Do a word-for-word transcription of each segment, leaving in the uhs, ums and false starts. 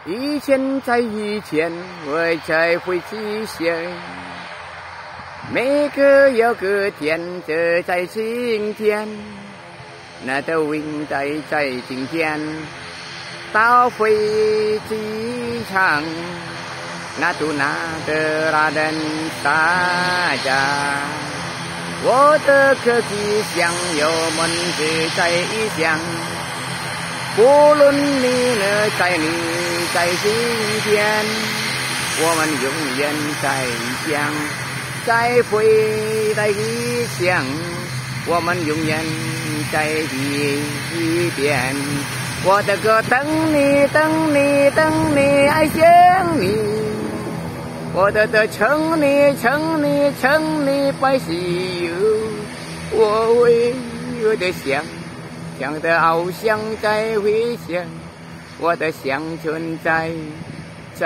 以前在以前，我才会出现。每个有个天，这在今天，那都应该在今天。到飞机场，natuna的拉人大家，我的科技想有门子在异乡。不论你呢，在你在今天，我们永远在异乡，在回来异乡，我们永远在一边。我的歌等你，等你，等你，爱想你。我的歌等你，等你，等你，拜喜有。我为我的想。想的翱翔在回响，我的乡村在在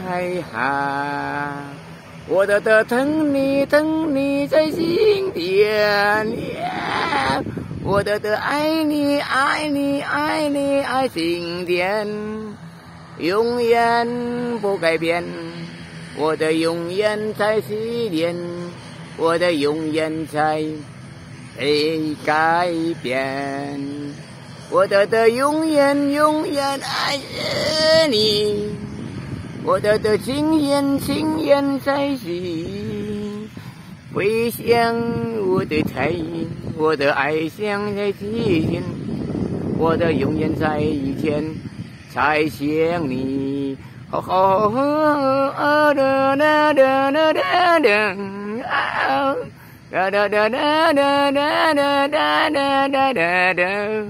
海，我的的等你等你在心田， yeah、我的的爱你爱你爱你爱经典，永远不改变，我的永远在起点，我的永远在被改变，我的的永远永远爱着你，我的的情缘情缘在心，回想我的太阳，我的爱像在今天，我的永远在以前才想你。哦哦哦哦哒哒哒哒哒哒。Da da da da da da da da da da da da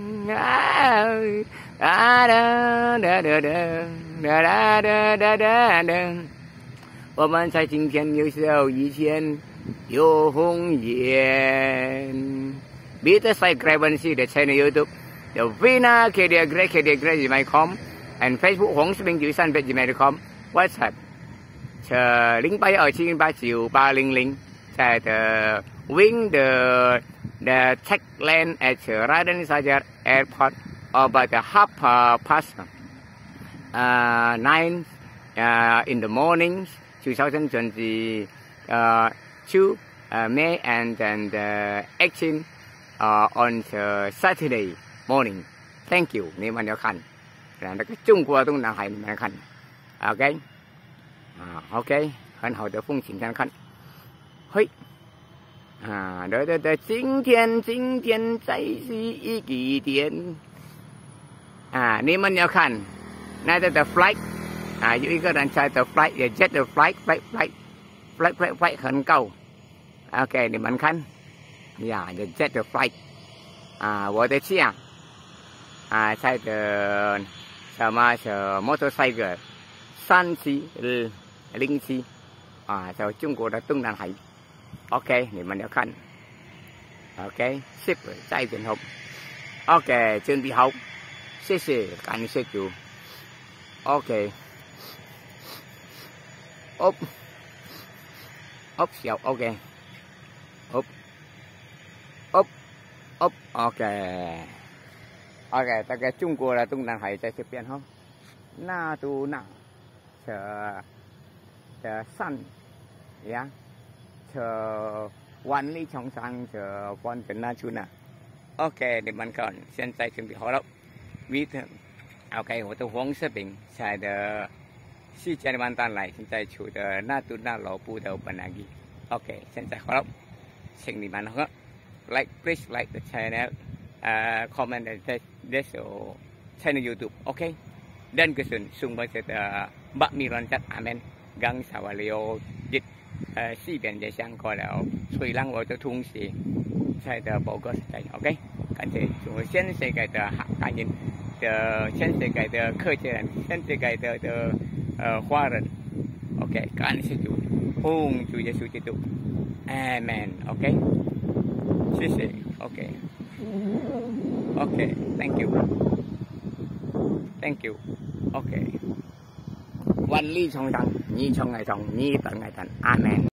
da da da da da da。我们在今天有时候以前有红颜。Biết subscribe the channel YouTube, the Vienna Kedyagrace Kedyagrace dot com and Facebook Hoàng Sinh Chữ Xanh gmail dot com, WhatsApp chờ零八二七八九八零零。在的 wing the the tech land at Raden Sajar Airport about the half uh, past uh, nine uh, in the morning, twenty twenty-two uh, May and then the eighteen uh, on the Saturday morning. Thank you. 你们要看，那个中国东南海你们要看 ，OK 啊 ，OK， 很好的风景，看看。嘿，啊，对对对，今天今天再是一个点啊！你们要看，那个的 flight 啊，有一个人在的 flight， 也 jet 的 flight，flight flight flight flight flight 很高。OK， 你们看，呀，也 jet 的 flight 啊，我的车啊，在的什么是 motorcycle 三七零七啊，在中国的东南海。OK， 你们要看 ，OK， ship 再见好 ，OK， 準備好，謝謝，感謝主 ，OK， up up 小 ，OK， up up up OK， OK， 大概中國的東南海在這邊哈，那都那的的山呀。chờวันนี้ช่องทางchờวันเป็นนาชูนะโอเคเดี๋ยวมันก่อนเส้นใจถึงที่เขาแล้ววิธีโอเคหัวตัวห้องเสบิงใช่เดอชี้แจงมันตอนไหลเส้นใจชูเดอหน้าตุ้นหน้าหล่อปูเดอปนากีโอเคเส้นใจเขาแล้วสิ่งนี้มันเขา like please like the channel uh, comment the this channel YouTube โอเคเดินกระสุนส่งไปเสร็จบะมีรันจัดอาเมนกังสาวเลียวจิต呃，四边就相过了，所以让我的同事在的报告在 ，OK， 感谢我全世界的感人的全世界的客家人，全世界的的呃华人 ，OK， 感谢主，奉主耶稣基督 ，Amen，OK， 谢谢 ，OK，OK，Thank you，Thank you，OK。วันลี่ช่องทางนี้ช่องไงช่องนี้ต่างไงท่านอาเมน